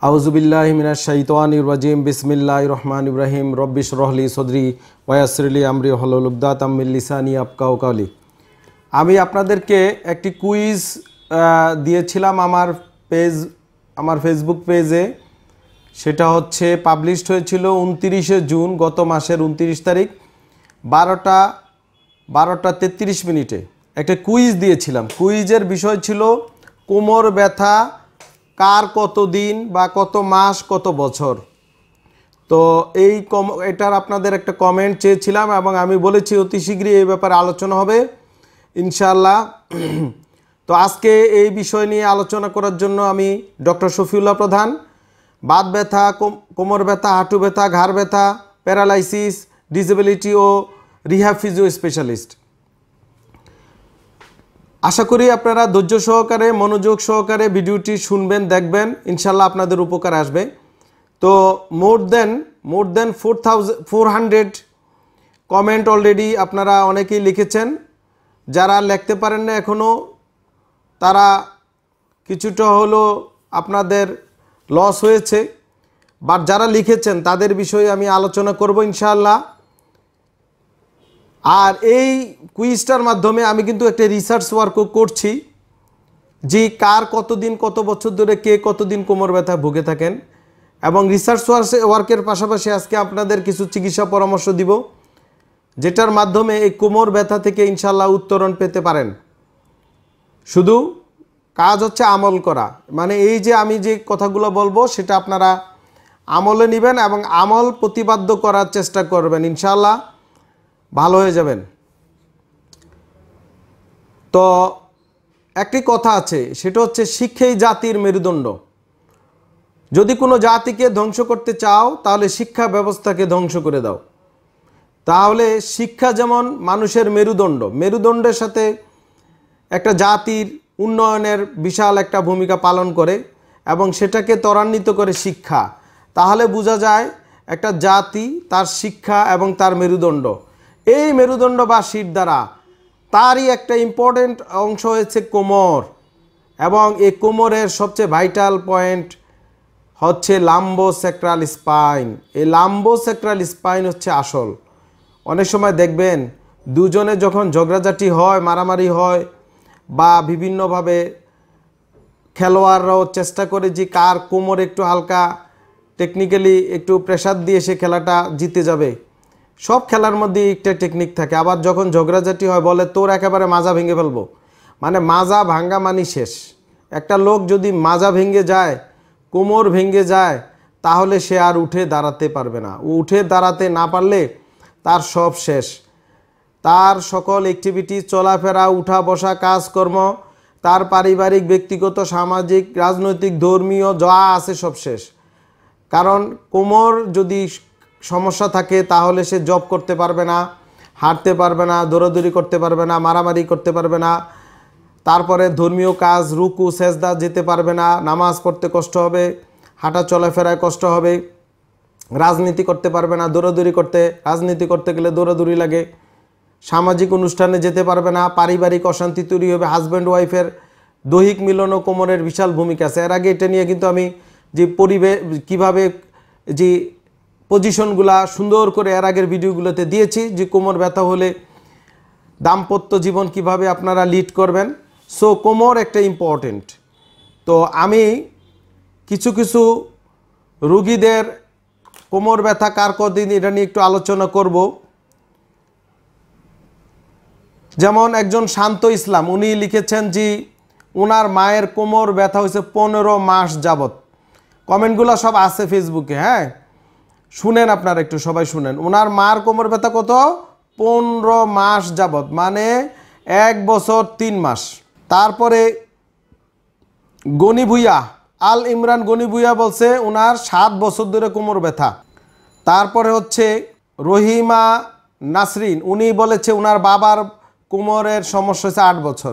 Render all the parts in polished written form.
আউযুবিল্লাহি মিনাশ শাইতানির রাজিম বিসমিল্লাহির রহমানির রহিম রব্বি ইশরাহ লি সদরি ওয়া ইয়াসসির লি আমরি ওয়াহলুল উকদাতাম মিন লিসানি ইয়াফকাহু কাওলি। আমি আপনাদেরকে একটি কুইজ দিয়েছিলাম আমার ফেসবুক পেজে। সেটা হচ্ছে পাবলিশড হয়েছিল 29শে জুন, গত মাসের 29 তারিখ 12টা 33 মিনিটে একটা কুইজ দিয়েছিলাম। কুইজের বিষয় ছিল কোমর ব্যথা কার কত দিন বা কত মাস কত বছর। তো এটার আপনাদের একটা কমেন্ট চেয়েছিলাম এবং আমি বলেছি অতি শীঘ্রই এই ব্যাপারে আলোচনা হবে ইনশাআল্লাহ। তো আজকে এই বিষয় নিয়ে আলোচনা করার জন্য আমি ডক্টর শফিউল্লাহ প্রধান, বাত ব্যথা, কোমর ব্যথা, হাঁটু ব্যথা, ঘাড় ব্যথা, প্যারালাইসিস, ডিসেবিলিটি ও রিহ্যাব ফিজিও স্পেশালিস্ট। আশা করি আপনারা ধৈর্য সহকারে মনোযোগ সহকারে ভিডিওটি শুনবেন, দেখবেন, ইনশাল্লাহ আপনাদের উপকার আসবে। তো মোর দেন 400 কমেন্ট অলরেডি আপনারা অনেকেই লিখেছেন। যারা লিখতে পারেন না এখনও, তারা কিছুটা হলো আপনাদের লস হয়েছে, বাট যারা লিখেছেন তাদের বিষয়ে আমি আলোচনা করব ইনশাআল্লাহ। আর এই কুইজটার মাধ্যমে আমি কিন্তু একটা রিসার্চ ওয়ার্কও করছি যে কার কতদিন কত বছর ধরে কে কতদিন কোমর ব্যথা ভুগে থাকেন, এবং রিসার্চ ওয়ার্কের পাশাপাশি আজকে আপনাদের কিছু চিকিৎসা পরামর্শ দিব, যেটার মাধ্যমে এই কোমর ব্যথা থেকে ইনশাআল্লাহ উত্তরণ পেতে পারেন। শুধু কাজ হচ্ছে আমল করা, মানে এই যে আমি যে কথাগুলো বলবো সেটা আপনারা আমলে নেবেন এবং আমল প্রতিপাদ্য করার চেষ্টা করবেন, ইনশাআল্লাহ ভালো হয়ে যাবেন। তো একটি কথা আছে, সেটা হচ্ছে শিক্ষাই জাতির মেরুদণ্ড। যদি কোনো জাতিকে ধ্বংস করতে চাও তাহলে শিক্ষা ব্যবস্থাকে ধ্বংস করে দাও। তাহলে শিক্ষা যেমন মানুষের মেরুদণ্ডের সাথে একটা জাতির উন্নয়নের বিশাল একটা ভূমিকা পালন করে এবং সেটাকে ত্বরান্বিত করে শিক্ষা। তাহলে বোঝা যায় একটা জাতি তার শিক্ষা এবং তার মেরুদণ্ড, এই মেরুদণ্ড বা শিরদাঁড়া, তারই একটা ইম্পর্টেন্ট অংশ হয়েছে কোমর। এবং এই কোমরের সবচেয়ে ভাইটাল পয়েন্ট হচ্ছে লাম্বোস্যাক্রাল স্পাইন। এই লাম্বোস্যাক্রাল স্পাইন হচ্ছে আসল। অনেক সময় দেখবেন দুজনে যখন ঝগড়াঝাটি হয়, মারামারি হয়, বা বিভিন্নভাবে খেলোয়াড়রাও চেষ্টা করে যে কার কোমর একটু হালকা টেকনিক্যালি একটু প্রেসার দিয়ে সে খেলাটা জিতে যাবে। সব খেলার মধ্যে একটা টেকনিক থাকে। আবার যখন ঝগড়াঝাটি হয় বলে তোর একেবারে মাজা ভেঙে ফেলবো, মানে মাজা ভাঙ্গা মানি শেষ। একটা লোক যদি মাজা ভেঙে যায়, কোমর ভেঙে যায়, তাহলে সে আর উঠে দাঁড়াতে পারবে না। উঠে দাঁড়াতে না পারলে তার সব শেষ। তার সকল অ্যাক্টিভিটি, চলাফেরা, উঠা বসা, কাজকর্ম, তার পারিবারিক, ব্যক্তিগত, সামাজিক, রাজনৈতিক, ধর্মীয় যা আছে সব শেষ। কারণ কোমর যদি সমস্যা থাকে তাহলে সে জব করতে পারবে না, হাঁটতে পারবে না, দৌড়াদৌড়ি করতে পারবে না, মারামারি করতে পারবে না, তারপরে ধর্মীয় কাজ, রুকু সেজদা যেতে পারবে না, নামাজ পড়তে কষ্ট হবে, হাঁটা চলাফেরায় কষ্ট হবে, রাজনীতি করতে পারবে না, রাজনীতি করতে গেলে দৌড়াদৌড়ি লাগে, সামাজিক অনুষ্ঠানে যেতে পারবে না, পারিবারিক অশান্তি তৈরি হবে। হাজব্যান্ড ওয়াইফের দৈহিক মিলন ও কোমরের বিশাল ভূমিকা আছে। এর আগে এটা নিয়ে কিন্তু আমি যে কীভাবে যে পজিশনগুলা সুন্দর করে এর আগের ভিডিওগুলোতে দিয়েছি, যে কোমর ব্যথা হলে দাম্পত্য জীবন কিভাবে আপনারা লিড করবেন। সো কোমর একটা ইম্পর্টেন্ট। তো আমি কিছু রুগীদের কোমর ব্যথা কার কতদিন এটা নিয়ে একটু আলোচনা করব। যেমন একজন শান্ত ইসলাম, উনি লিখেছেন যে ওনার মায়ের কোমর ব্যথা হয়েছে 15 মাস যাবত। কমেন্টগুলো সব আছে ফেসবুকে, হ্যাঁ শুনেন আপনারা একটু, সবাই শুনেন। ওনার মার কোমর ব্যথা কত? 15 মাস যাবত, মানে 1 বছর 3 মাস। তারপরে গনি ভুইয়া, আল ইমরান গনি ভুইয়া বলছে ওনার 7 বছর ধরে কোমর ব্যথা। তারপরে হচ্ছে রহিমা নাসরিন, উনি বলেছে ওনার বাবার কোমরের সমস্যা হচ্ছে 8 বছর।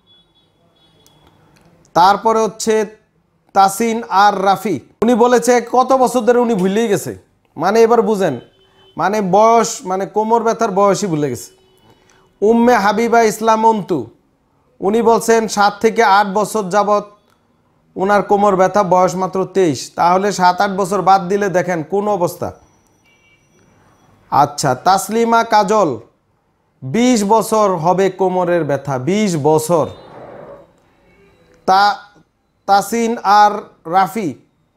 তারপরে হচ্ছে তাসিন আর রাফি, উনি বলেছে কত বছর ধরে উনি ভুলেই গেছে। মানে এবার বুঝেন, মানে বয়স, মানে কোমর ব্যথার বয়সই ভুলে গেছে। উম্মে হাবিবা ইসলাম অন্তু, উনি বলছেন 7 থেকে 8 বছর যাবত ওনার কোমর ব্যথা, বয়স মাত্র 23। তাহলে 7-8 বছর বাদ দিলে দেখেন কোন অবস্থা। আচ্ছা, তাসলিমা কাজল 20 বছর হবে কোমরের ব্যথা, 20 বছর। তাসিন আর রাফি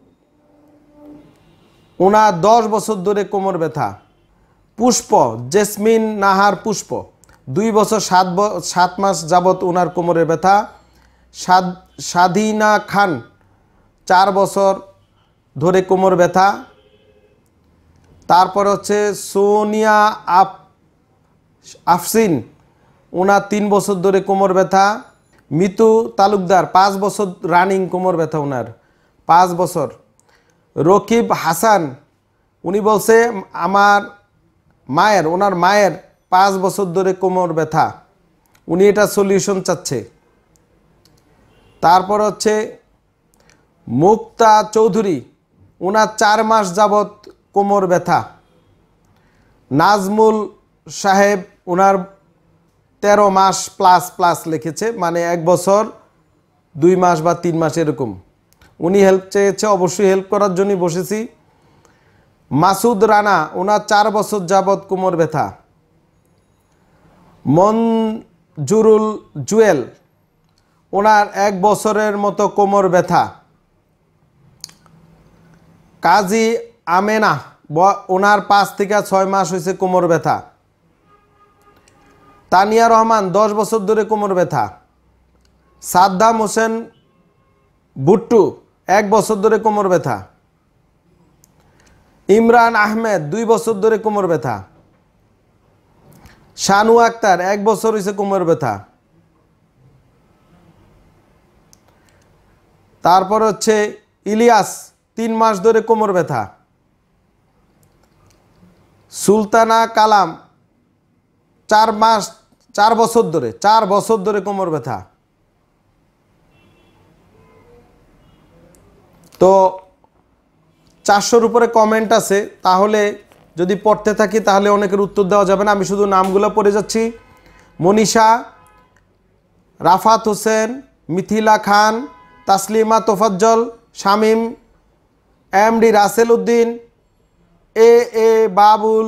ওনার 10 বছর ধরে কোমর ব্যথা। পুষ্প, জেসমিন নাহার পুষ্প 2 বছর 7 মাস যাবত ওনার কোমরের ব্যথা। স্বাধীনা খান 4 বছর ধরে কোমর ব্যথা। তারপর হচ্ছে সোনিয়া আফসিন ওনার 3 বছর ধরে কোমর ব্যথা। মিতু তালুকদার 5 বছর রানিং কোমর ব্যথা ওনার, 5 বছর। রকিব হাসান উনি বলছে ওনার মায়ের 5 বছর ধরে কোমর ব্যথা, উনি এটা সলিউশন চাচ্ছে। তারপর হচ্ছে মুক্তা চৌধুরী ওনার 4 মাস যাবত কোমর ব্যথা। নাজমুল সাহেব ওনার 13 মাস প্লাস প্লাস লিখেছে, মানে 1 বছর 2 মাস বা 3 মাস এরকম। উনি হেল্প চেয়েছে, অবশ্যই হেল্প করার জন্যই বসেছি। মাসুদ রানা ওনার 4 বছর যাবত কোমর ব্যথা। মনজুরুল জুয়েল ওনার 1 বছরের মতো কোমর ব্যথা। কাজী আমেনা ওনার 5 থেকে 6 মাস হয়েছে কোমর ব্যথা। তানিয়া রহমান 10 বছর ধরে কোমর ব্যথা। সাদ্দাম হোসেন ভুট্টু 1 বছর ধরে কোমর ব্যথা। ইমরান আহমেদ 2 বছর ধরে কোমর ব্যথা। শানু আক্তার 1 বছর হয়েছে কোমর ব্যথা। তারপর হচ্ছে ইলিয়াস 3 মাস ধরে কোমর ব্যথা। সুলতানা কালাম 4 বছর ধরে কোমর ব্যথা। তো 400-র উপরে কমেন্ট আছে, তাহলে যদি পড়তে থাকি তাহলে অনেকের উত্তর দেওয়া যাবে না। আমি শুধু নামগুলো পড়ে যাচ্ছি। Manisha, Rafat Hossain, Mithila Khan, Taslima Tofazzal, Shamim, MD Rasel Uddin, A Babul,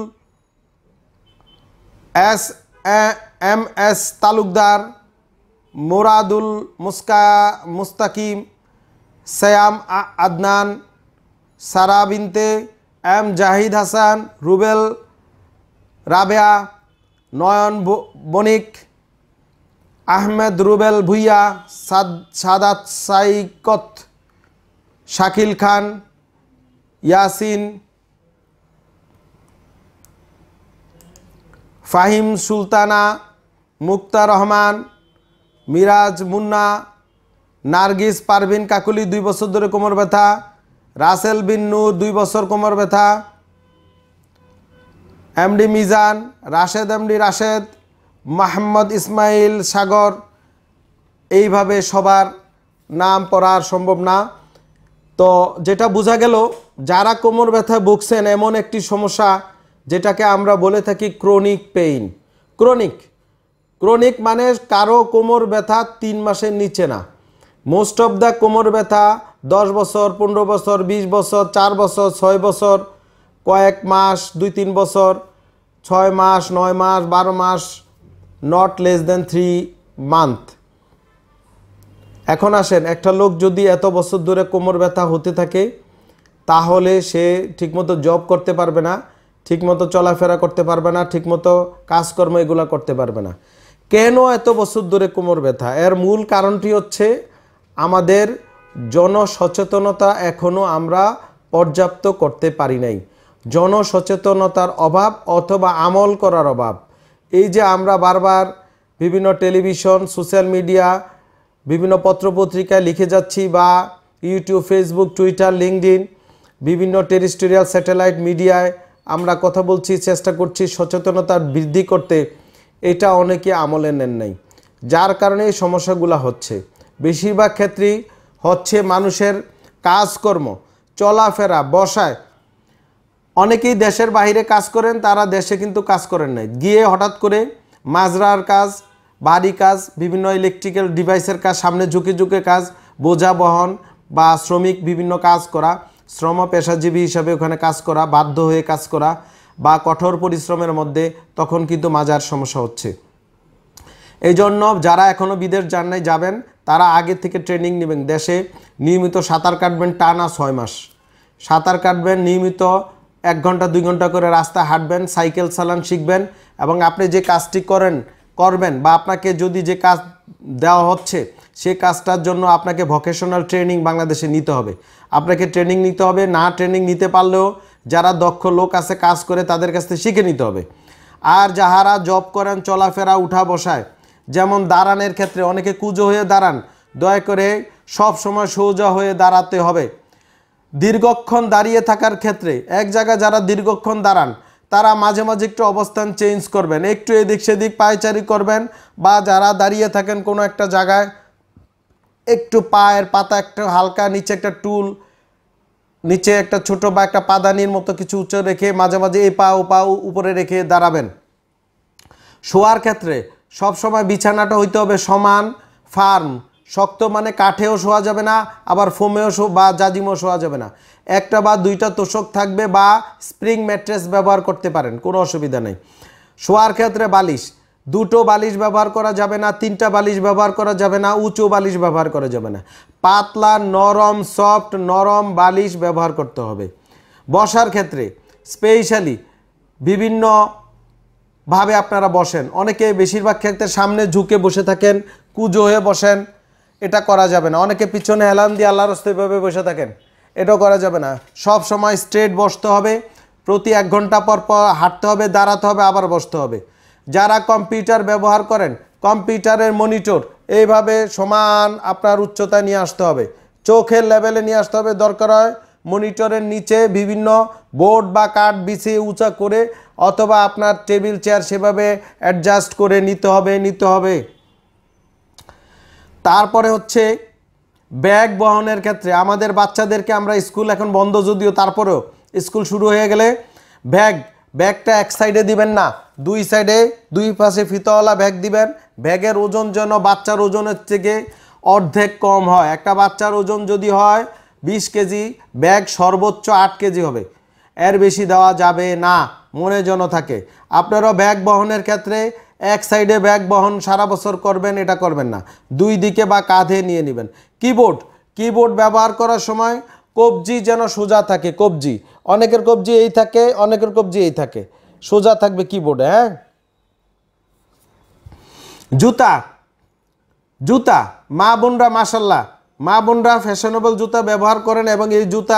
M S Talukdar, Muradul Mustakim, Sayam Adnan, Sara Binte, M Zahid Hasan, Rubel Rabeya, Nayan Banik, Ahmed Rubel Bhuiyan, Sadat Saikat, Shakil Khan, Yasin, Fahim Sultana, Mukta Rahman, Miraj Munna, Nargis Parvin Kakuli 2 বছর ধরে কোমর ব্যথা। রাসেল বিন নূর 2 বছর কোমর ব্যথা। MD Mizan, MD Rashed, Mohammad Ismail Sagar. এইভাবে সবার নাম পড়া সম্ভব না। তো যেটা বোঝা গেল, যারা কোমর ব্যথায় ভুগছেন, এমন একটি সমস্যা যেটাকে আমরা বলে থাকি ক্রনিক পেইন। ক্রনিক মানে কারো কোমর ব্যথা 3 মাসের নিচে না। মোস্ট অফ দ্য কোমর ব্যথা 10 বছর, 15 বছর, 20 বছর, 4 বছর, 6 বছর, কয়েক মাস, 2-3 বছর, 6 মাস, 9 মাস, 12 মাস, নট লেস দেন 3 মান্থ। এখন আসেন, একটা লোক যদি এত বছর ধরে কোমর ব্যথা হতে থাকে, তাহলে সে ঠিকমতো জব করতে পারবে না, ঠিকমতো চলাফেরা করতে পারবে না, ঠিকমতো কাজকর্ম এগুলো করতে পারবে না। কেন এত বছর ধরে কোমর ব্যথা? এর মূল কারণটি হচ্ছে আমাদের জনসচেতনতা এখনও আমরা পর্যাপ্ত করতে পারি নাই। জনসচেতনতার অভাব অথবা আমল করার অভাব। এই যে আমরা বারবার বিভিন্ন টেলিভিশন, সোশ্যাল মিডিয়া, বিভিন্ন পত্রপত্রিকায় লিখে যাচ্ছি, বা ইউটিউব, ফেসবুক, টুইটার, লিঙ্কডইন, বিভিন্ন টেরিস্টেরিয়াল স্যাটেলাইট মিডিয়ায় আমরা কথা বলছি, চেষ্টা করছি সচেতনতা বৃদ্ধি করতে, এটা অনেকে আমলে নেন নাই, যার কারণে এই সমস্যাগুলো হচ্ছে। বেশিরভাগ ক্ষেত্রেই হচ্ছে মানুষের কাজকর্ম, চলাফেরা, বসায়। অনেকেই দেশের বাইরে কাজ করেন, তারা দেশে কিন্তু কাজ করেন নাই, গিয়ে হঠাৎ করে মাজরার কাজ, বাড়ি কাজ, বিভিন্ন ইলেকট্রিক্যাল ডিভাইসের কাজ, সামনে ঝুঁকে ঝুঁকে কাজ, বোঝা বহন, বা শ্রমিক বিভিন্ন কাজ করা, শ্রম পেশাজীবী হিসাবে ওখানে কাজ করা, বাধ্য হয়ে কাজ করা বা কঠোর পরিশ্রমের মধ্যে, তখন কিন্তু মাজার সমস্যা হচ্ছে। এই জন্য যারা এখনও বিদেশ যান নাই, যাবেন, তারা আগে থেকে ট্রেনিং নেবেন। দেশে নিয়মিত সাঁতার কাটবেন, টানা 6 মাস সাঁতার কাটবেন, নিয়মিত 1 ঘন্টা 2 ঘন্টা করে রাস্তা হাঁটবেন, সাইকেল চালান শিখবেন। এবং আপনি যে কাজটি করবেন বা আপনাকে যদি যে কাজ দেওয়া হচ্ছে সেই কাজটার জন্য আপনাকে ভোকেশনাল ট্রেনিং বাংলাদেশে নিতে হবে। আপনাকে ট্রেনিং নিতে হবে, না ট্রেনিং নিতে পারলেও যারা দক্ষ লোক আছে কাজ করে তাদের কাছ থেকে শিখে নিতে হবে। আর যাহারা জব করেন, চলাফেরা, উঠা বসায়, যেমন দাঁড়ানোর ক্ষেত্রে অনেকে কুঁজো হয়ে দাঁড়ান, দয়া করে সব সময় সোজা হয়ে দাঁড়াতে হবে। দীর্ঘক্ষণ দাঁড়িয়ে থাকার ক্ষেত্রে এক জায়গায় যারা দীর্ঘক্ষণ দাঁড়ান তারা মাঝে মাঝে একটু অবস্থান চেঞ্জ করবেন, একটু এদিক সেদিক পায়চারি করবেন। বা যারা দাঁড়িয়ে থাকেন কোনো একটা জায়গায়, একটু পায়ের পাতা একটু হালকা নিচে একটা টুল, নিচে একটা ছোট বা একটা পাদানির মতো কিছু উঁচু রেখে মাঝে মাঝে এই পা ও পা উপরে রেখে দাঁড়াবেন। শোয়ার ক্ষেত্রে সব সময় বিছানাটা হইতে হবে সমান, ফার্ম, শক্ত, মানে কাঠেও শোয়া যাবে না, আবার ফোমেও বা জাজিমও শোয়া যাবে না। একটা বা দুইটা তোষক থাকবে বা স্প্রিং ম্যাট্রেস ব্যবহার করতে পারেন, কোনো অসুবিধা নেই। শোয়ার ক্ষেত্রে বালিশ, 2টো বালিশ ব্যবহার করা যাবে না, 3টা বালিশ ব্যবহার করা যাবে না, উঁচু বালিশ ব্যবহার করা যাবে না। পাতলা, নরম, সফট, নরম বালিশ ব্যবহার করতে হবে। বসার ক্ষেত্রে স্পেশালি বিভিন্নভাবে আপনারা বসেন, অনেকে বেশিরভাগ ক্ষেত্রে সামনে ঝুঁকে বসে থাকেন, কুঁজো হয়ে বসেন, এটা করা যাবে না। অনেকে পিছনে হেলান দিয়ে আল্লাহর রাস্তায় এভাবে বসে থাকেন, এটাও করা যাবে না। সব সময় স্ট্রেট বসতে হবে, প্রতি 1 ঘন্টা পর পর হাঁটতে হবে, দাঁড়াতে হবে, আবার বসতে হবে। যারা কম্পিউটার ব্যবহার করেন, কম্পিউটারের মনিটর এইভাবে সমান আপনার উচ্চতায় নিয়ে আসতে হবে, চোখের লেভেলে নিয়ে আসতে হবে। দরকার হয় মনিটরের নিচে বিভিন্ন বোর্ড বা কাঠ বিছিয়ে উঁচা করে, অথবা আপনার টেবিল চেয়ার সেভাবে অ্যাডজাস্ট করে নিতে হবে। তারপরে হচ্ছে ব্যাগ বহনের ক্ষেত্রে আমাদের বাচ্চাদেরকে আমরা, স্কুল এখন বন্ধ যদিও, তারপরেও স্কুল শুরু হয়ে গেলে ব্যাগটা এক সাইডে দিবেন না, 2 সাইডে 2 পাশে ফিতাওয়ালা ব্যাগ দিবেন। ব্যাগের ওজন যেন বাচ্চার ওজনের থেকে অর্ধেক কম হয়। একটা বাচ্চার ওজন যদি হয় 20 কেজি, ব্যাগ সর্বোচ্চ 8 কেজি হবে, এর বেশি দেওয়া যাবে না, মনে যেন থাকে। আপনারাও ব্যাগ বহনের ক্ষেত্রে এক সাইডে ব্যাগ বহন সারা বছর করবেন, এটা করবেন না, 2 দিকে বা কাঁধে নিয়ে নেবেন। কিবোর্ড ব্যবহার করার সময় কবজি যেন সোজা থাকে, কবজি, অনেকের কবজি এই থাকে, অনেকের কবজি এই থাকে, সোজা থাকবে কিবোর্ডে। হ্যাঁ, জুতা মা বোনরা, মাশাল্লাহ, মা বোনরা ফ্যাশনেবল জুতা ব্যবহার করেন, এবং এই জুতা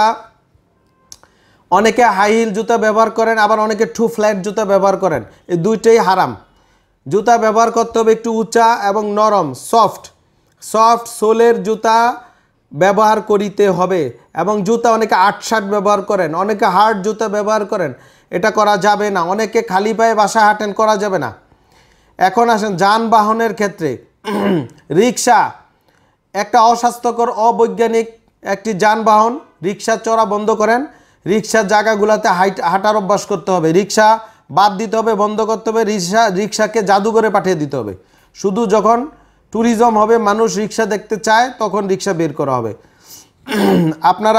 অনেকে হাই হিল জুতা ব্যবহার করেন, আবার অনেকে 2 ফ্ল্যাট জুতা ব্যবহার করেন। এই দুইটাই হারাম। জুতা ব্যবহার করতে হবে একটু উঁচা এবং নরম, সফট সোলের জুতা ব্যবহার করিতে হবে। এবং জুতা অনেকে 8-60 ব্যবহার করেন, অনেকে হার্ড জুতা ব্যবহার করেন, এটা করা যাবে না। অনেকে খালি পায়ে বাসা হাঁটেন, করা যাবে না। এখন আসেন যানবাহনের ক্ষেত্রে। রিক্সা একটা অস্বাস্থ্যকর, অবৈজ্ঞানিক একটি যানবাহন। রিক্সা চড়া বন্ধ করেন, রিক্সার জায়গাগুলোতে হাঁটার অভ্যাস করতে হবে। রিক্সা বাদ দিতে হবে, বন্ধ করতে হবে। রিক্সাকে জাদুঘরে পাঠিয়ে দিতে হবে। শুধু যখন ট্যুরিজম হবে, মানুষ রিক্সা দেখতে চায়, তখন রিক্সা বের করা হবে। আপনারা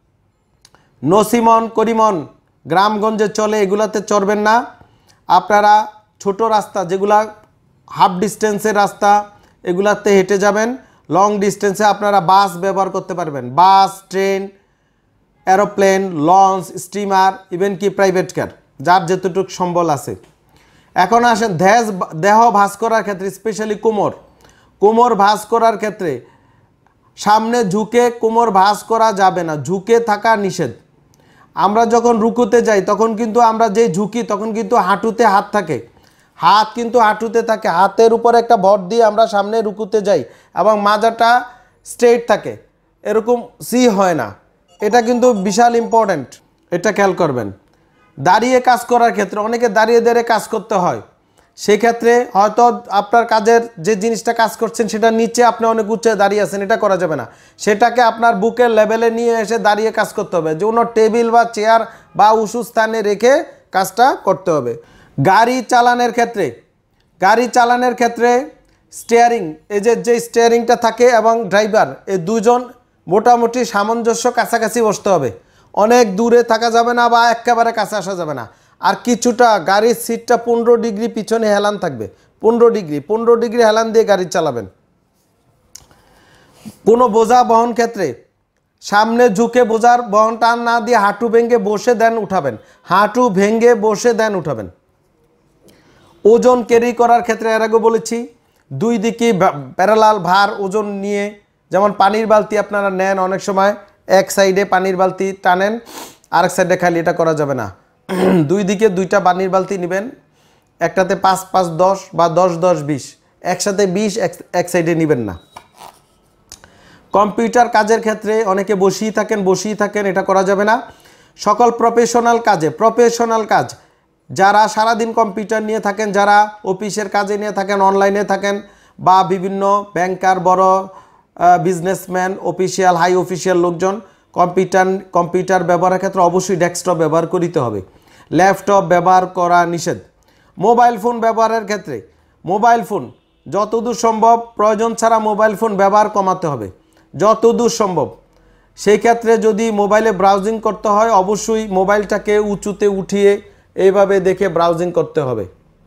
নসিমন, করিমন, গ্রামগঞ্জে চলে, এগুলাতে চড়বেন না। আপনারা ছোট রাস্তা, যেগুলা হাফ ডিস্টেন্সের রাস্তা, এগুলাতে হেঁটে যাবেন। লং ডিস্টেন্সে আপনারা বাস ব্যবহার করতে পারবেন, bus, train, aeroplane, launch, steamer, even কি প্রাইভেট কার, যার যতটুকু সম্বল আছে। এখন আসেন দেহ ভাঁজ করার ক্ষেত্রে, স্পেশালি কোমর ভাঁজ করার ক্ষেত্রে সামনে ঝুঁকে কোমর ভাঁজ করা যাবে না, ঝুঁকে থাকা নিষেধ। আমরা যখন রুকুতে যাই তখন কিন্তু আমরা যে ঝুঁকি, তখন কিন্তু হাঁটুতে হাত থাকে, হাত কিন্তু হাঁটুতে থাকে, হাতের উপর একটা ভর দিয়ে আমরা সামনে রুকুতে যাই, এবং মাজাটা স্ট্রেট থাকে, এরকম সি হয় না। এটা কিন্তু বিশাল ইম্পর্ট্যান্ট, এটা খেয়াল করবেন। দাঁড়িয়ে কাজ করার ক্ষেত্রে অনেকে দাঁড়িয়ে কাজ করতে হয়, সেক্ষেত্রে হয়তো আপনার কাজের যে জিনিসটা কাজ করছেন সেটা নিচে, আপনি অনেক উচ্চে দাঁড়িয়ে আছেন, এটা করা যাবে না। সেটাকে আপনার বুকের লেভেলে নিয়ে এসে দাঁড়িয়ে কাজ করতে হবে, যে কোনো টেবিল বা চেয়ার বা উঁচু স্থানে রেখে কাজটা করতে হবে। গাড়ি চালানোর ক্ষেত্রে স্টিয়ারিং, এই যে স্টিয়ারিংটা থাকে এবং ড্রাইভার, এই দুজন মোটামুটি সামঞ্জস্য কাছাকাছি বসতে হবে, অনেক দূরে থাকা যাবে না বা একেবারে কাছে আসা যাবে না। আর কিছুটা গাড়ির সিটটা 15 ডিগ্রি পিছনে হেলান থাকবে, 15 ডিগ্রি হেলান দিয়ে গাড়ি চালাবেন। কোনো বোঝা বহন ক্ষেত্রে সামনে ঝুঁকে বোঝার বহন টান না দিয়ে হাঁটু ভেঙে বসে দেন উঠাবেন, হাঁটু ভেঙে বসে দেন উঠাবেন। ওজন ক্যারি করার ক্ষেত্রে এর আগে বলেছি, দুই দিকে প্যারালাল ভার ওজন নিয়ে, যেমন পানির বালতি আপনারা নেন, অনেক সময় এক সাইডে পানির বালতি টানেন, আরেক সাইডে খালি, এটা করা যাবে না। দুই দিকে দুইটা পানির বালতি নেবেন, একটাতে 5 5 10 বা 10 10 20, একসাথে 20 এক সাইডে নেবেন না। কম্পিউটার কাজের ক্ষেত্রে অনেকে বসেই থাকেন, এটা করা যাবে না। সকল প্রফেশনাল কাজ যারা সারাদিন কম্পিউটার নিয়ে থাকেন, যারা অফিসের কাজে নিয়ে থাকেন, অনলাইনে থাকেন, বা বিভিন্ন ব্যাংকার, বড় বিজনেসম্যান, অফিসিয়াল, হাই অফিসিয়াল লোকজন, কম্পিউটার ব্যবহারের ক্ষেত্রে অবশ্যই ডেস্কটপ ব্যবহার করতে হবে, ল্যাপটপ ব্যবহার করা নিষেধ। মোবাইল ফোন ব্যবহারের ক্ষেত্রে মোবাইল ফোন যতদূর সম্ভব প্রয়োজন ছাড়া মোবাইল ফোন ব্যবহার কমাতে হবে, যতদূর সম্ভব। সেই ক্ষেত্রে যদি মোবাইলে ব্রাউজিং করতে হয়, অবশ্যই মোবাইলটাকে উঁচুতে উঠিয়ে এইভাবে দেখে ব্রাউজিং করতে হবে,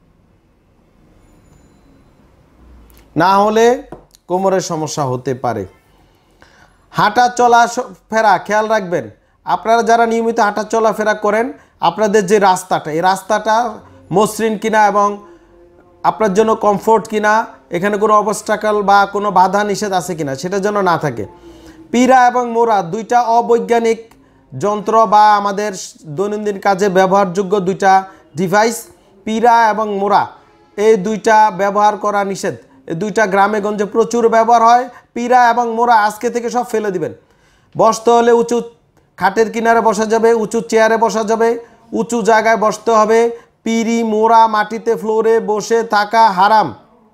না হলে কোমরের সমস্যা হতে পারে। হাঁটা চলা ফেরা খেয়াল রাখবেন, আপনারা যারা নিয়মিত হাঁটা চলাফেরা করেন, আপনাদের যে রাস্তাটা, এই রাস্তাটা মসৃণ কিনা এবং আপনার জন্য কমফোর্ট কিনা, এখানে কোনো অবস্টাকল বা কোনো বাধা নিষেধ আছে কিনা সেটা যেন না থাকে। পীড়া এবং মোড়া দুইটা অবৈজ্ঞানিক যন্ত্র বা আমাদের দৈনন্দিন কাজে ব্যবহারযোগ্য দুইটা ডিভাইস। পীড়া এবং মোড়া এই দুইটা ব্যবহার করা নিষেধ, এই দুইটা গ্রামে গঞ্জে প্রচুর ব্যবহার হয়। পীড়া এবং মোড়া আজকে থেকে সব ফেলে দিবেন। বসতে হলে উঁচু খাটের কিনারে বসা যাবে, উঁচু চেয়ারে বসা যাবে, উঁচু জায়গায় বসতে হবে। পিড়ি মোড়া মাটিতে ফ্লোরে বসে থাকা হারাম।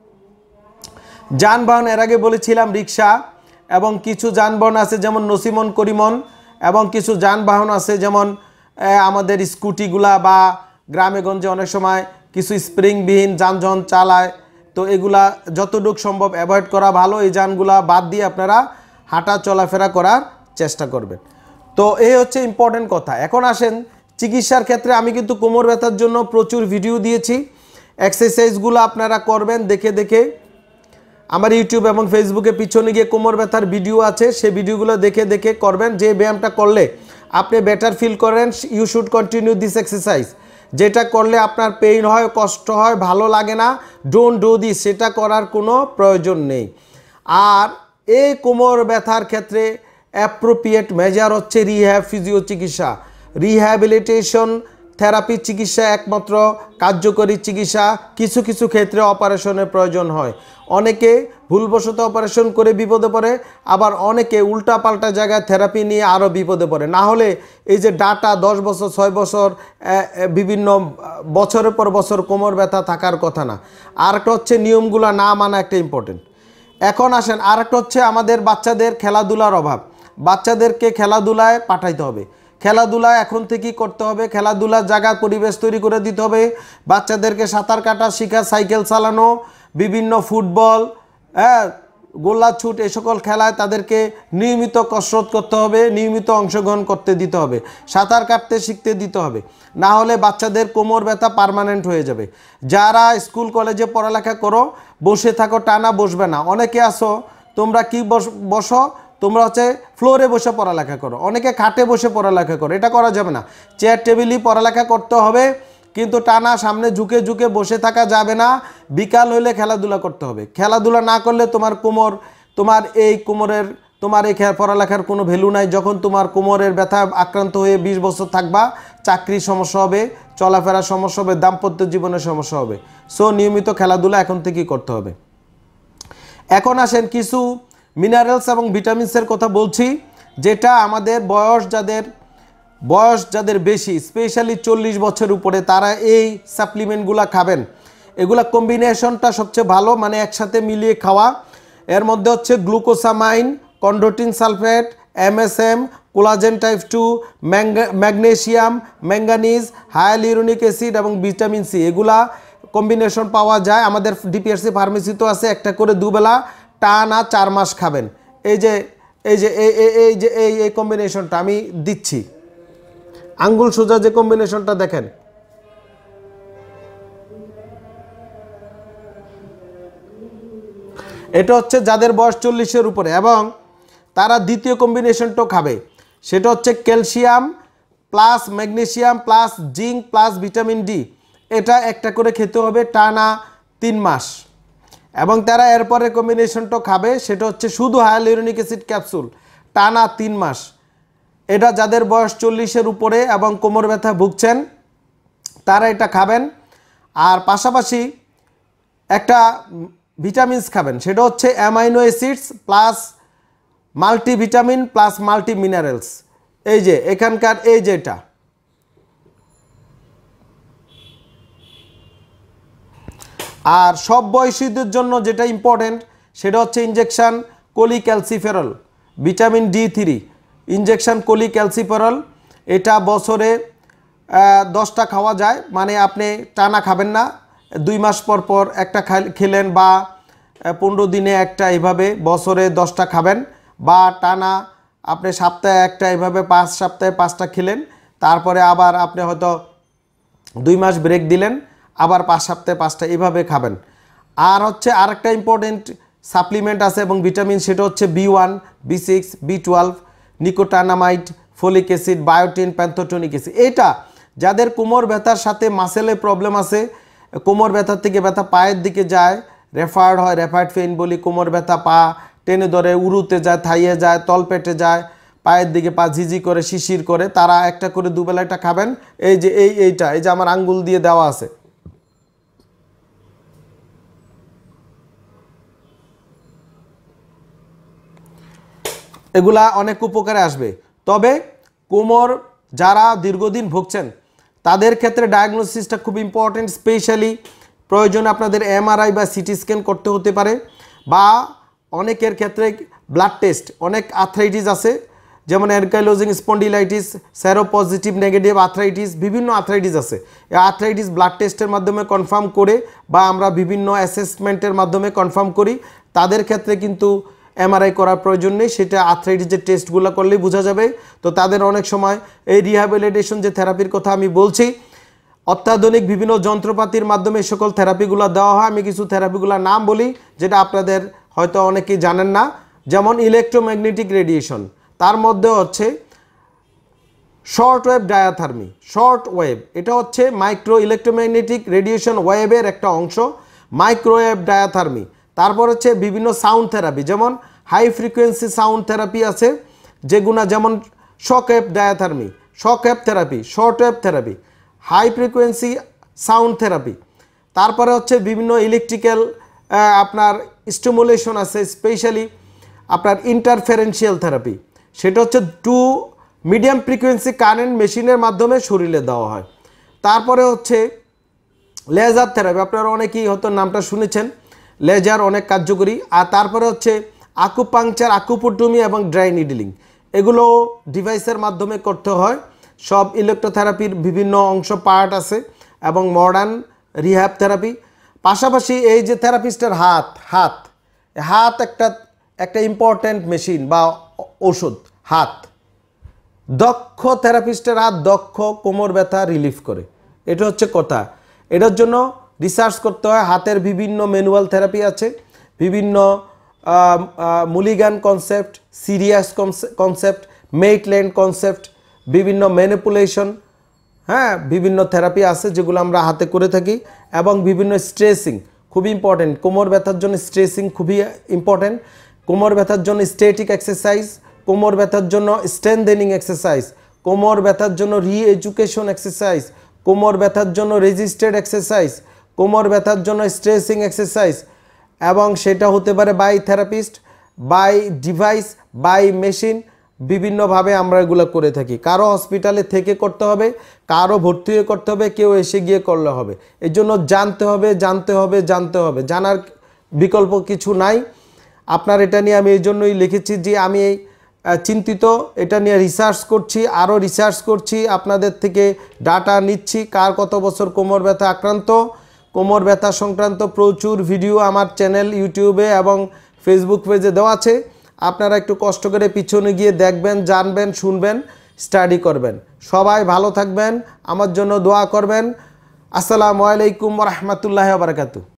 যানবাহন এর আগে বলেছিলাম রিক্সা, এবং কিছু যানবাহন আছে যেমন নসিমন করিমন, এবং কিছু যানবাহন আছে যেমন আমাদের স্কুটিগুলা, বা গ্রামে গঞ্জে অনেক সময় কিছু স্প্রিংবিহীন যানবাহন চালায়, তো এগুলা যতটুকু সম্ভব অ্যাভয়েড করা ভালো। এই যানগুলা বাদ দিয়ে আপনারা হাঁটা চলাফেরা করার চেষ্টা করবেন। তো এই হচ্ছে ইম্পর্টেন্ট কথা। এখন আসেন চিকিৎসার ক্ষেত্রে। আমি কিন্তু কোমর ব্যথার জন্য প্রচুর ভিডিও দিয়েছি, এক্সারসাইজগুলো আপনারা করবেন দেখে দেখে। আমার ইউটিউব এবং ফেসবুকে পিছনে গিয়ে কোমর ব্যথার ভিডিও আছে, সেই ভিডিওগুলো দেখে দেখে করবেন। যে ব্যায়ামটা করলে আপনি বেটার ফিল করেন, you should continue this exercise. যেটা করলে আপনার পেইন হয়, কষ্ট হয়, ভালো লাগে না, ডোন্ট ডু দিস, সেটা করার কোনো প্রয়োজন নেই। আর এই কোমর ব্যথার ক্ষেত্রে অ্যাপ্রোপ্রিয়েট মেজার হচ্ছে রিহ্যাব, ফিজিও চিকিৎসা, রিহ্যাবিলিটেশন থেরাপি চিকিৎসা একমাত্র কার্যকরী চিকিৎসা। কিছু কিছু ক্ষেত্রে অপারেশনের প্রয়োজন হয়। অনেকে ভুলবশত অপারেশন করে বিপদে পড়ে, আবার অনেকে উল্টাপাল্টা জায়গায় থেরাপি নিয়ে আরও বিপদে পড়ে। না হলে এই যে ডাটা 10 বছর 6 বছর বিভিন্ন বছরের পর বছর কোমর ব্যথা থাকার কথা না। আরেকটা হচ্ছে নিয়মগুলো না মানা একটা ইম্পর্টেন্ট। এখন আসেন আরেকটা হচ্ছে আমাদের বাচ্চাদের খেলাধুলার অভাব। বাচ্চাদেরকে খেলাধুলায় পাঠাইতে হবে, খেলাধুলা এখন থেকেই করতে হবে, খেলাধুলার জায়গার পরিবেশ তৈরি করে দিতে হবে। বাচ্চাদেরকে সাঁতার কাটা শেখা, সাইকেল চালানো, বিভিন্ন ফুটবল, গোল্লা ছুট, এই সকল খেলায় তাদেরকে নিয়মিত কসরত করতে হবে, নিয়মিত অংশগ্রহণ করতে দিতে হবে, সাঁতার কাটতে শিখতে দিতে হবে। না হলে বাচ্চাদের কোমর ব্যথা পার্মানেন্ট হয়ে যাবে। যারা স্কুল কলেজে পড়ালেখা করো, বসে থাকো, টানা বসবে না। অনেকে আসো তোমরা কি বসো, তোমরা হচ্ছে ফ্লোরে বসে পড়ালেখা করো, অনেকে খাটে বসে পড়ালেখা করো, এটা করা যাবে না। চেয়ার টেবিলই পড়ালেখা করতে হবে, কিন্তু টানা সামনে ঝুঁকে ঝুঁকে বসে থাকা যাবে না। বিকাল হলে খেলাধুলা করতে হবে। খেলাধুলা না করলে তোমার এই পড়ালেখার কোনো ভ্যালু নাই। যখন তোমার কোমরের ব্যথা আক্রান্ত হয়ে 20 বছর থাকবা, চাকরির সমস্যা হবে, চলাফেরার সমস্যা হবে, দাম্পত্য জীবনের সমস্যা হবে। সো নিয়মিত খেলাধুলা এখন থেকেই করতে হবে। এখন আসেন কিছু মিনারেলস এবং ভিটামিনসের কথা বলছি, যেটা আমাদের বয়স যাদের বেশি, স্পেশালি 40 বছর উপরে, তারা এই সাপ্লিমেন্টগুলো খাবেন। এগুলা কম্বিনেশনটা সবচেয়ে ভালো, মানে একসাথে মিলিয়ে খাওয়া। এর মধ্যে হচ্ছে glucosamine, chondroitin sulphate, MSM, collagen type 2, magnesium, manganese, hyaluronic acid এবং ভিটামিন সি। এগুলা কম্বিনেশন পাওয়া যায় আমাদের DPRC ফার্মেসিতেও আছে। একটা করে দুবেলা টানা 4 মাস খাবেন। এই যে এই যে এই কম্বিনেশনটা আমি দিচ্ছি, আঙ্গুল সোজা যে কম্বিনেশনটা দেখেন, এটা হচ্ছে যাদের বয়স 40-এর উপরে, এবং তারা দ্বিতীয় কম্বিনেশনটাও খাবে। সেটা হচ্ছে calcium plus magnesium plus zinc plus vitamin D. এটা একটা করে খেতে হবে টানা 3 মাস। এবং তারা এরপরে কম্বিনেশনটা খাবে, সেটা হচ্ছে শুধু হায়ালুরোনিক অ্যাসিড ক্যাপসুল টানা 3 মাস। এটা যাদের বয়স 40-এর উপরে এবং কোমর ব্যথা ভুগছেন তারা এটা খাবেন। আর পাশাপাশি একটা ভিটামিনস খাবেন, সেটা হচ্ছে amino acids plus multivitamin plus multi minerals. এই যে এখানকার এই যেটা, আর সব বয়সীদের জন্য যেটা ইম্পর্টেন্ট সেটা হচ্ছে injection cholecalciferol vitamin D3 injection cholecalciferol. এটা বছরে 10টা খাওয়া যায়, মানে আপনি টানা খাবেন না, 2 মাস পর পর একটা খেলেন বা 15 দিনে একটা, এইভাবে বছরে 10টা খাবেন, বা টানা আপনি সপ্তাহে একটা, এইভাবে 5 সপ্তাহে 5টা খেলেন, তারপরে আবার আপনি হয়তো 2 মাস ব্রেক দিলেন, আবার 5 সপ্তাহে 5টা, এইভাবে খাবেন। আর হচ্ছে আরেকটা ইম্পর্টেন্ট সাপ্লিমেন্ট আছে এবং ভিটামিন, সেটা হচ্ছে B1, B6, B12, nicotinamide, folic acid, biotin, pantothenic acid. এটা যাদের কোমর ব্যথার সাথে মাসেলে প্রবলেম আছে, কোমর ব্যথার থেকে ব্যথা পায়ের দিকে যায়, রেফার্ড হয়, রেফার্ড পেইন বলি, কোমর ব্যথা পা টেনে ধরে, উরুতে যায়, থাইয়ে যায়, তলপেটে যায়, পায়ের দিকে পা ঝিঝি করে, শিশির করে, তারা একটা করে দুবেলা এটা খাবেন। এই যে এইটা এই যে আমার আঙ্গুল দিয়ে দেওয়া আছে, এগুলা অনেক উপকারে আসবে। তবে কোমর যারা দীর্ঘদিন ভুগছেন তাদের ক্ষেত্রে ডায়াগনোসিসটা খুব ইম্পর্টেন্ট। স্পেশালি প্রয়োজনে আপনাদের MRI বা সিটি স্ক্যান করতে হতে পারে, বা অনেকের ক্ষেত্রে ব্লাড টেস্ট, অনেক আর্থ্রাইটিস আছে, যেমন ankylosing spondylitis, seropositive negative arthritis, বিভিন্ন আর্থ্রাইটিস আছে। এই আর্থ্রাইটিস ব্লাড টেস্টের মাধ্যমে কনফার্ম করে, বা আমরা বিভিন্ন অ্যাসেসমেন্টের মাধ্যমে কনফার্ম করি, তাদের ক্ষেত্রে কিন্তু MRI করার প্রয়োজন নেই, সেটা আর্থ্রাইটিসের টেস্টগুলো করলেই বোঝা যাবে। তো তাদের অনেক সময় এই রিহ্যাবিলিটেশন যে থেরাপির কথা আমি বলছি, অত্যাধুনিক বিভিন্ন যন্ত্রপাতির মাধ্যমে সকল থেরাপিগুলো দেওয়া হয়। আমি কিছু থেরাপিগুলোর নাম বলি যেটা আপনাদের হয়তো অনেকেই জানেন না, যেমন ইলেকট্রোম্যাগনেটিক রেডিয়েশন, তার মধ্যে হচ্ছে short wave diathermy. Short wave এটা হচ্ছে মাইক্রো ইলেকট্রোম্যাগনেটিক রেডিয়েশন ওয়েভের একটা অংশ, মাইক্রোওয়েভ ডায়াথার্মি। তারপর হচ্ছে বিভিন্ন সাউন্ড থেরাপি, যেমন হাই ফ্রিকোয়েন্সি সাউন্ড থেরাপি আছে যেগুলো, যেমন shock wave diathermy, shock wave therapy, short wave therapy, high frequency sound therapy. তারপরে হচ্ছে বিভিন্ন ইলেকট্রিক্যাল আপনার স্টিমুলেশন আছে, স্পেশালি আপনার ইন্টারফারেন্সিয়াল থেরাপি, সেটা হচ্ছে 2 মিডিয়াম ফ্রিকোয়েন্সি কারেন্ট মেশিনের মাধ্যমে শরীরে দেওয়া হয়। তারপরে হচ্ছে লেজার থেরাপি, আপনারা অনেকেই হয়তো নামটা শুনেছেন, লেজার অনেক কার্যকরী। আর তারপরে হচ্ছে আকুপাংচার, আকুপুটমি এবং ড্রাই নিডলিং, এগুলো ডিভাইসের মাধ্যমে করতে হয়। সব ইলেকট্রোথেরাপির বিভিন্ন অংশ পার্ট আছে, এবং মডার্ন রিহ্যাব থেরাপি। পাশাপাশি এই যে থেরাপিস্টের হাত একটা ইম্পর্ট্যান্ট মেশিন বা ওষুধ। হাত দক্ষ থেরাপিস্টের হাত দক্ষ কোমর ব্যথা রিলিফ করে, এটা হচ্ছে কথা। এটার জন্য রিসার্চ করতে হয়। হাতের বিভিন্ন ম্যানুয়াল থেরাপি আছে, বিভিন্ন Mulligan concept, Cyriax concept, Maitland concept, বিভিন্ন ম্যানিপুলেশন, হ্যাঁ, বিভিন্ন থেরাপি আছে যেগুলো আমরা হাতে করে থাকি। এবং বিভিন্ন স্ট্রেসিং খুব ইম্পর্টেন্ট, কোমর ব্যথার জন্য স্ট্রেসিং খুবই ইম্পর্টেন্ট। কোমর ব্যথার জন্য স্ট্যাটিক এক্সারসাইজ, কোমর ব্যথার জন্য স্ট্রেনথেনিং এক্সারসাইজ, কোমর ব্যথার জন্য রি-এডুকেশন এক্সারসাইজ, কোমর ব্যথার জন্য রেজিস্টেড এক্সারসাইজ, কোমর ব্যথার জন্য স্ট্রেসিং এক্সারসাইজ। এবং সেটা হতে পারে by therapist, by device, by machine, বিভিন্নভাবে আমরা এগুলো করে থাকি। কারো হসপিটালে থেকে করতে হবে, কারো ভর্তি হয়ে করতে হবে, কেউ এসে গিয়ে করলে হবে। এই জন্য জানতে হবে, জানার বিকল্প কিছু নাই। আপনার এটা নিয়ে আমি এই জন্যই লিখেছি যে আমি চিন্তিত, এটা নিয়ে রিসার্চ করছি, আরও রিসার্চ করছি, আপনাদের থেকে ডাটা নিচ্ছি, কার কত বছর কোমর ব্যথা আক্রান্ত। কোমর ব্যথা সংক্রান্ত প্রচুর ভিডিও আমার চ্যানেল ইউটিউবে এবং ফেসবুক পেজে দেওয়া আছে। আপনারা একটু কষ্ট করে পিছনে গিয়ে দেখবেন, জানবেন, শুনবেন, স্টাডি করবেন। সবাই ভালো থাকবেন, আমার জন্য দোয়া করবেন। আসসালামু আলাইকুম ওয়া রাহমাতুল্লাহি ওয়া বারাকাতুহু।